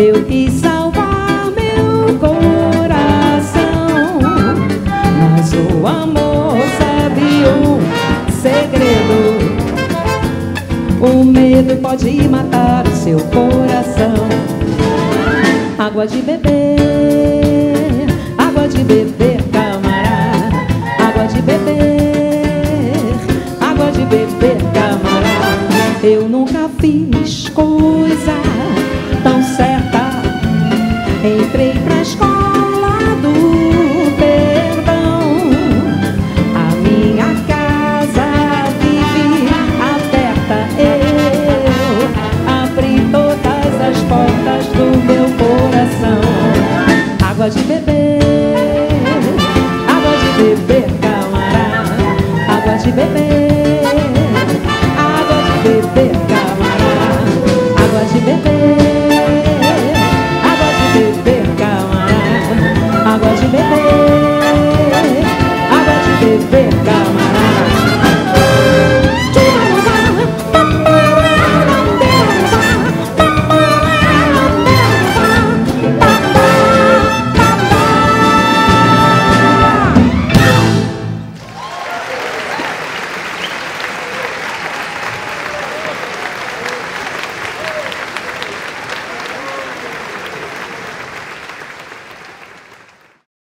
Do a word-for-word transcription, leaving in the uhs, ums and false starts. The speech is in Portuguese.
Eu quis salvar meu coração, mas o amor sabe um segredo: o medo pode matar o seu coração. Água de beber, água de beber, camarada. Água de beber, água de beber, camarada. Eu nunca fiz coisa tão certa. Entrei pra escola do perdão. A minha casa vive aberta. Eu abri todas as portas do meu coração. Água de beber, água de beber, camarada. Água de beber,